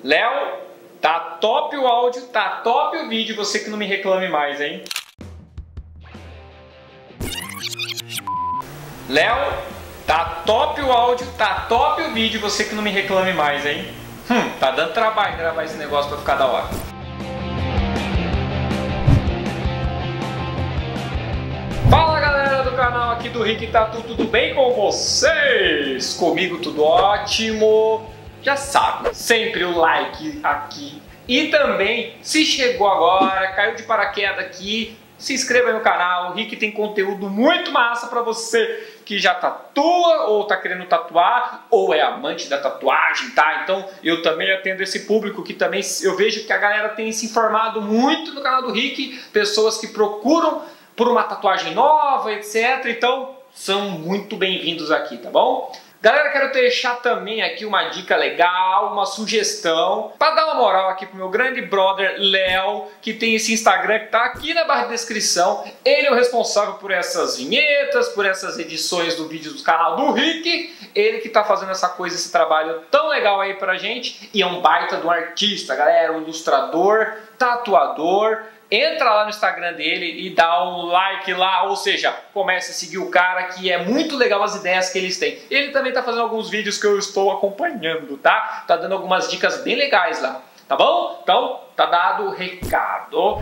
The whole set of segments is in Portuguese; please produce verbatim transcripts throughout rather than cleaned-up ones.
Léo, tá top o áudio, tá top o vídeo, você que não me reclame mais, hein? Léo, tá top o áudio, tá top o vídeo, você que não me reclame mais, hein? Hum, tá dando trabalho gravar esse negócio pra ficar da hora. Fala galera do canal aqui do Rick Tatu, tudo bem com vocês? Comigo tudo ótimo. Já sabe, sempre o like aqui. E também, se chegou agora, caiu de paraquedas aqui, se inscreva no canal. O Rick tem conteúdo muito massa pra você que já tatua ou tá querendo tatuar ou é amante da tatuagem, tá? Então eu também atendo esse público que também eu vejo que a galera tem se informado muito no canal do Rick, pessoas que procuram por uma tatuagem nova, etcétera. Então são muito bem-vindos aqui, tá bom? Galera, quero deixar também aqui uma dica legal, uma sugestão, para dar uma moral aqui pro meu grande brother Léo, que tem esse Instagram que tá aqui na barra de descrição. Ele é o responsável por essas vinhetas, por essas edições do vídeo do canal do Rick. Ele que tá fazendo essa coisa, esse trabalho tão legal aí pra gente. E é um baita de um artista, galera, um ilustrador, tatuador. Entra lá no Instagram dele e dá um like lá, ou seja, comece a seguir o cara, que é muito legal as ideias que eles têm. Ele também tá fazendo alguns vídeos que eu estou acompanhando, tá? Tá dando algumas dicas bem legais lá, tá bom? Então, tá dado o recado.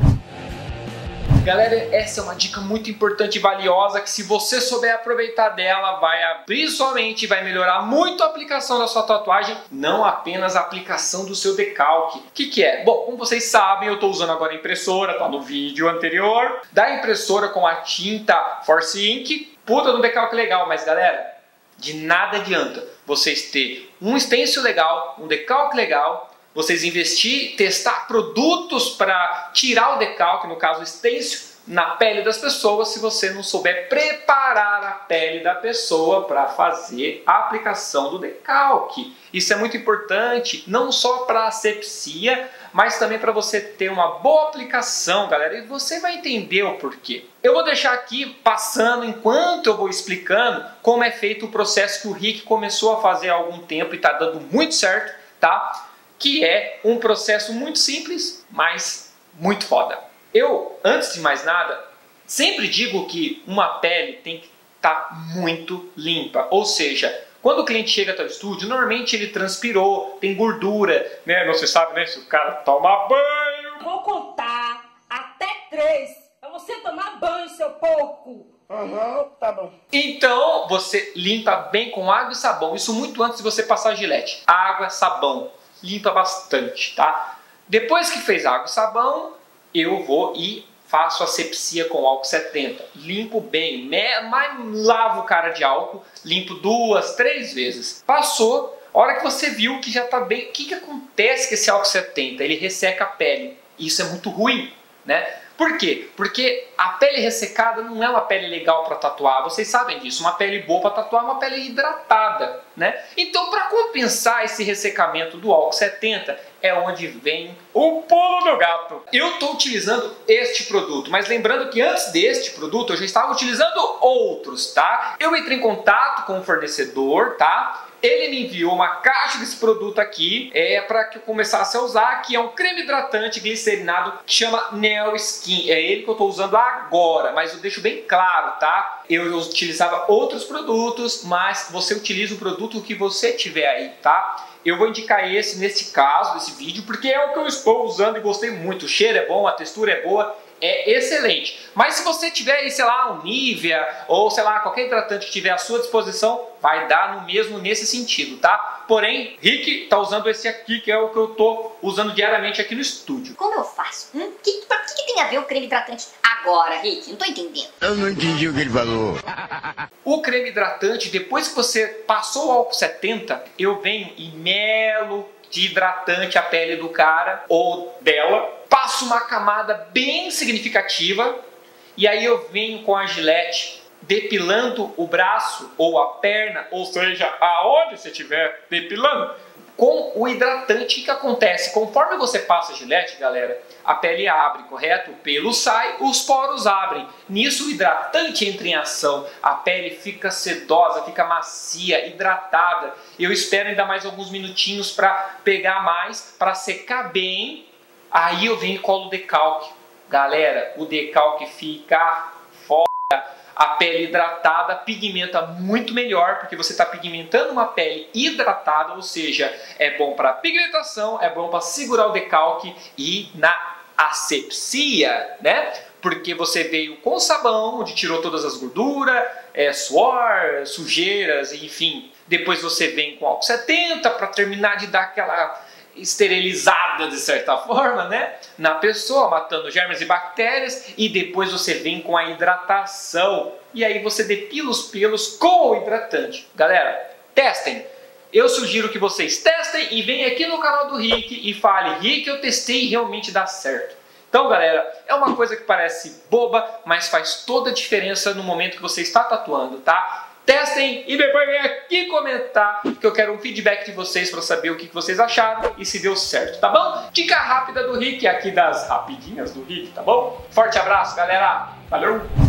Galera, essa é uma dica muito importante e valiosa que se você souber aproveitar dela, vai principalmente vai melhorar muito a aplicação da sua tatuagem, não apenas a aplicação do seu decalque. O que que é? Bom, como vocês sabem, eu estou usando agora a impressora, tá no vídeo anterior, da impressora com a tinta Force Ink. Puta, no decalque legal, mas galera, de nada adianta vocês ter um stencil legal, um decalque legal, vocês investir, testar produtos para tirar o decalque, no caso o stencil, na pele das pessoas, se você não souber preparar a pele da pessoa para fazer a aplicação do decalque. Isso é muito importante, não só para a asepsia, mas também para você ter uma boa aplicação, galera, e você vai entender o porquê. Eu vou deixar aqui passando, enquanto eu vou explicando, como é feito o processo que o Rick começou a fazer há algum tempo e está dando muito certo, tá? Que é um processo muito simples, mas muito foda. Eu, antes de mais nada, sempre digo que uma pele tem que estar muito limpa. Ou seja, quando o cliente chega até o estúdio, normalmente ele transpirou, tem gordura, né? Não se sabe, né? Se o cara toma banho. Vou contar até três pra você tomar banho, seu porco. Uhum, tá bom. Então, você limpa bem com água e sabão. Isso muito antes de você passar gilete. Água, sabão. Limpa bastante, tá? Depois que fez água e sabão, eu vou e faço asepsia com álcool setenta. Limpo bem, mas lavo o cara de álcool, limpo duas, três vezes. Passou, a hora que você viu que já tá bem, o que que acontece com esse álcool setenta? Ele resseca a pele. Isso é muito ruim, né? Por quê? Porque a pele ressecada não é uma pele legal para tatuar, vocês sabem disso. Uma pele boa para tatuar é uma pele hidratada, né? Então, para compensar esse ressecamento do álcool setenta, é onde vem o pulo do gato. Eu estou utilizando este produto, mas lembrando que antes deste produto eu já estava utilizando outros, tá? Eu entrei em contato com o fornecedor, tá? Ele me enviou uma caixa desse produto aqui, é para que eu começasse a usar, que é um creme hidratante glicerinado que chama Neo Skin. É ele que eu estou usando agora, mas eu deixo bem claro, tá? Eu utilizava outros produtos, mas você utiliza o produto que você tiver aí, tá? Eu vou indicar esse nesse caso, nesse vídeo, porque é o que eu estou usando e gostei muito. O cheiro é bom, a textura é boa, é excelente. Mas se você tiver aí, sei lá, um Nivea ou sei lá, qualquer hidratante que tiver à sua disposição, vai dar no mesmo nesse sentido, tá? Porém, Rick tá usando esse aqui, que é o que eu tô usando diariamente aqui no estúdio. Como eu faço? Hum? Que, que, que tem a ver o creme hidratante agora, Rick? Não tô entendendo. Eu não entendi o que ele falou. O creme hidratante, depois que você passou o álcool setenta, eu venho e melo de hidratante a pele do cara ou dela, passo uma camada bem significativa e aí eu venho com a gilete depilando o braço ou a perna, ou seja, aonde você estiver depilando, com o hidratante. O que acontece? Conforme você passa a Gillette, galera, a pele abre, correto? O pelo sai, os poros abrem. Nisso o hidratante entra em ação. A pele fica sedosa, fica macia, hidratada. Eu espero ainda mais alguns minutinhos para pegar mais, para secar bem. Aí eu venho e colo o decalque. Galera, o decalque fica foda. A pele hidratada pigmenta muito melhor, porque você está pigmentando uma pele hidratada, ou seja, é bom para pigmentação, é bom para segurar o decalque e na asepsia, né? Porque você veio com sabão, onde tirou todas as gorduras, é, suor, sujeiras, enfim. Depois você vem com álcool setenta para terminar de dar aquela esterilizada de certa forma, né, na pessoa, matando germes e bactérias, e depois você vem com a hidratação e aí você depila os pelos com o hidratante. Galera, testem. Eu sugiro que vocês testem e venham aqui no canal do Rick e fale: Rick, eu testei e realmente dá certo. Então, galera, é uma coisa que parece boba, mas faz toda a diferença no momento que você está tatuando, tá? Testem e depois vem aqui comentar, que eu quero um feedback de vocês para saber o que vocês acharam e se deu certo, tá bom? Dica rápida do Rick, aqui das rapidinhas do Rick, tá bom? Forte abraço, galera! Valeu!